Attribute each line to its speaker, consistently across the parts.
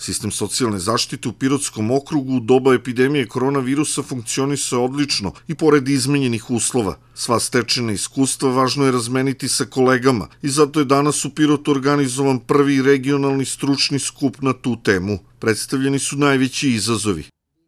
Speaker 1: Sistem socijalne zaštite u Pirotskom okrugu u doba epidemije koronavirusa funkcionisao odlično i pored izmenjenih uslova. Sva stečena iskustva važno je razmeniti sa kolegama i zato je danas u Pirotu organizovan prvi regionalni stručni skup na tu temu. Predstavljeni su najveći izazovi.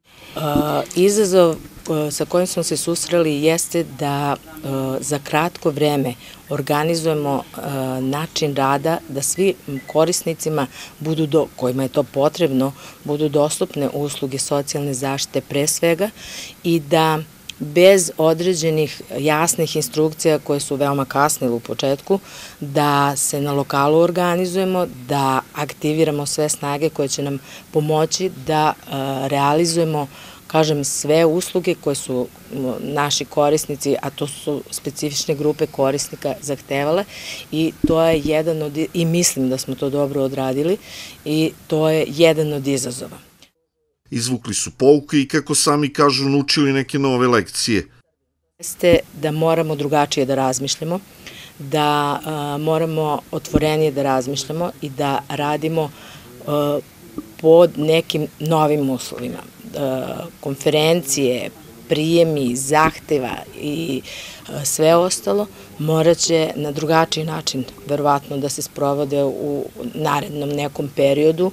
Speaker 2: Izazov sa kojim smo se susreli jeste da za kratko vreme organizujemo način rada da svi korisnicima kojima je to potrebno, budu dostupne usluge socijalne zaštite pre svega i da bez određenih jasnih instrukcija koje su veoma kasnile u početku, da se na lokalu organizujemo, da aktiviramo sve snage koje će nam pomoći da realizujemo, kažem, sve usluge koje su naši korisnici, a to su specifične grupe korisnika zahtevale i to je i mislim da smo to dobro odradili i to je jedan od izazova.
Speaker 1: Izvukli su pouke i, kako sami kažu, naučili neke nove lekcije.
Speaker 2: Jeste da moramo drugačije da razmišljamo, da moramo otvorenije da razmišljamo i da radimo pod nekim novim uslovima. Konferencije, prijemi, zahteva i sve ostalo morat će na drugačiji način verovatno da se sprovode u narednom nekom periodu.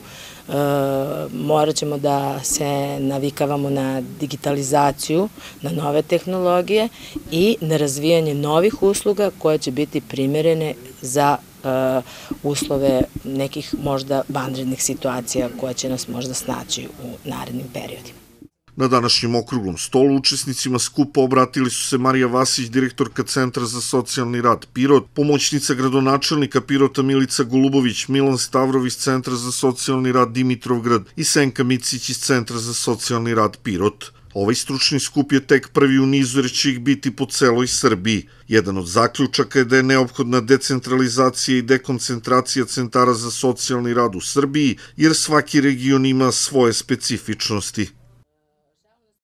Speaker 2: Morat ćemo da se navikavamo na digitalizaciju, na nove tehnologije i na razvijanje novih usluga koje će biti primerene za uslove nekih možda vanrednih situacija koje će nas možda snaći u narednim periodima.
Speaker 1: Na današnjem okruglom stolu učesnicima skupa obratili su se Marija Vasić, direktorka Centra za socijalni rad Pirot, pomoćnica gradonačelnika Pirota Milica Golubović, Milan Stavrović iz Centra za socijalni rad Dimitrovgrad i Senka Micić iz Centra za socijalni rad Pirot. Ovaj stručni skup je tek prvi u nizu jer će ih biti po celoj Srbiji. Jedan od zaključaka je da je neophodna decentralizacija i dekoncentracija centara za socijalni rad u Srbiji, jer svaki region ima svoje specifičnosti.